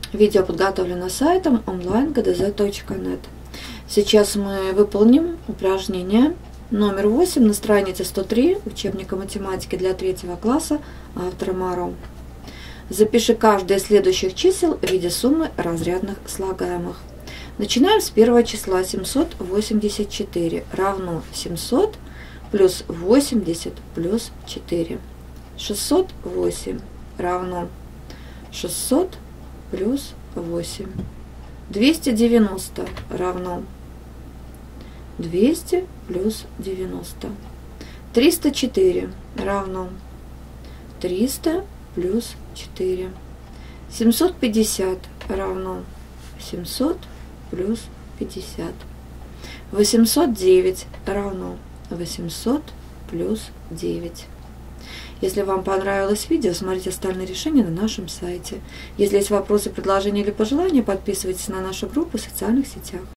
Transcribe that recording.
Видео подготовлено сайтом online.gdz.net. Сейчас мы выполним упражнение номер 8 на странице 103 учебника математики для 3 класса автора Моро. Запиши каждое из следующих чисел в виде суммы разрядных слагаемых. Начинаем с первого числа. 784 равно 700 плюс 80 плюс 4. 608 равно 600 плюс 8. 290 равно 200 плюс 90. 304 равно 300 плюс 4. 750 равно 700 плюс 50. 809 равно 800 плюс 9. Если вам понравилось видео, смотрите остальные решения на нашем сайте. Если есть вопросы, предложения или пожелания, подписывайтесь на нашу группу в социальных сетях.